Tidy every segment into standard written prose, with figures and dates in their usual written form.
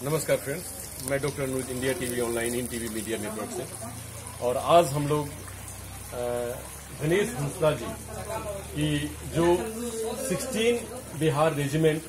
नमस्कार फ्रेंड्स, मैं doctor Anuj, India TV online, इन टीवी मीडिया नेटवर्क से। और आज हम लोग गणेश हंसदा जी की जो 16 बिहार रेजिमेंट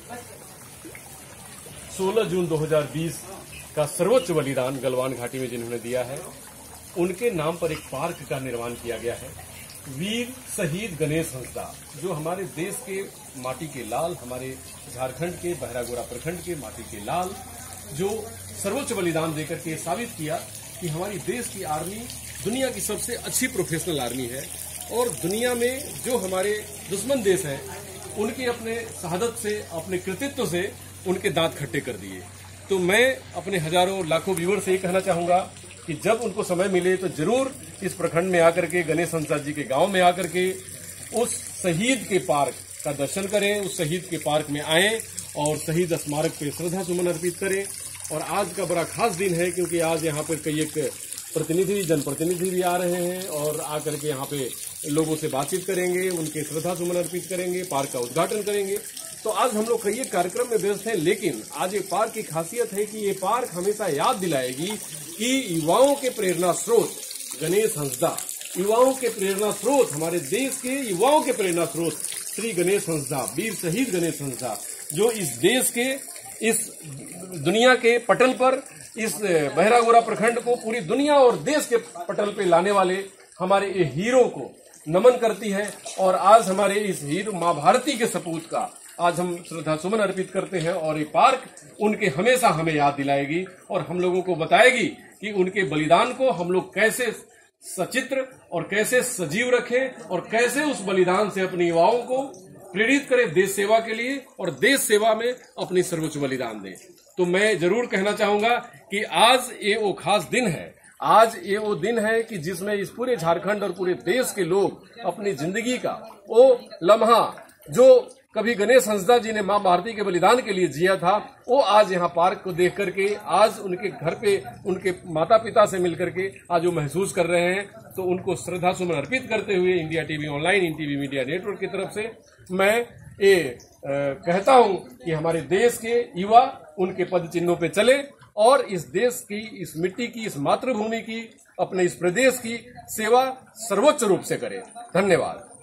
16 जून 2020 का सर्वोच्च बलिदान गलवान घाटी में जिन्होंने दिया है, उनके नाम पर एक पार्क का निर्माण किया गया है। वीर शहीद गणेश हंसदा, जो हमारे देश के माटी के लाल, हमारे झारखंड के बहरागोड़ा प्रखंड के माटी के लाल, जो सर्वोच्च बलिदान देकर के साबित किया कि हमारी देश की आर्मी दुनिया की सबसे अच्छी प्रोफेशनल आर्मी है और दुनिया में जो हमारे दुश्मन देश हैं उनके अपने शहादत से, अपने कृतित्व से उनके दांत खट्टे कर दिए। तो मैं अपने हजारों लाखों व्यूअर से ये कहना चाहूंगा कि जब उनको समय मिले तो जरूर इस प्रखंड में आकर के, गणेश हंसदा जी के गांव में आकर के उस शहीद के पार्क का दर्शन करें, उस शहीद के पार्क में आएं और शहीद स्मारक पे श्रद्धा सुमन अर्पित करें। और आज का बड़ा खास दिन है क्योंकि आज यहाँ पर कई एक जनप्रतिनिधि भी आ रहे हैं और आकर के यहाँ पे लोगों से बातचीत करेंगे, उनके श्रद्धा सुमन अर्पित करेंगे, पार्क का उद्घाटन करेंगे। तो आज हम लोग कई एक कार्यक्रम में व्यस्त हैं, लेकिन आज ये पार्क की खासियत है कि ये पार्क हमेशा याद दिलाएगी कि युवाओं के प्रेरणा स्रोत गणेश हंसदा, युवाओं के प्रेरणा स्रोत, हमारे देश के युवाओं के प्रेरणा स्रोत श्री गणेश हंसदा, वीर शहीद गणेश हंसदा, जो इस देश के, इस दुनिया के पटल पर, इस बहरागोड़ा प्रखंड को पूरी दुनिया और देश के पटल पे लाने वाले हमारे ये हीरो को नमन करती है। और आज हमारे इस हीरो माँ भारती के सपूत का आज हम श्रद्धा सुमन अर्पित करते हैं और ये पार्क उनके हमेशा हमें याद दिलाएगी और हम लोगों को बताएगी कि उनके बलिदान को हम लोग कैसे सचित्र और कैसे सजीव रखें और कैसे उस बलिदान से अपने युवाओं को प्रेरित करें देश सेवा के लिए और देश सेवा में अपनी सर्वोच्च बलिदान दें। तो मैं जरूर कहना चाहूंगा कि आज ये वो खास दिन है, आज ये वो दिन है कि जिसमें इस पूरे झारखंड और पूरे देश के लोग अपनी जिंदगी का वो लम्हा जो कभी गणेश हंसदा जी ने मां भारती के बलिदान के लिए जिया था, वो आज यहाँ पार्क को देख करके, आज उनके घर पे उनके माता पिता से मिलकर के आज वो महसूस कर रहे हैं। तो उनको श्रद्धा सुमन अर्पित करते हुए इंडिया टीवी ऑनलाइन, इन टीवी मीडिया नेटवर्क की तरफ से मैं ये कहता हूं कि हमारे देश के युवा उनके पद चिन्हों पे चले और इस देश की, इस मिट्टी की, इस मातृभूमि की, अपने इस प्रदेश की सेवा सर्वोच्च रूप से करें। धन्यवाद।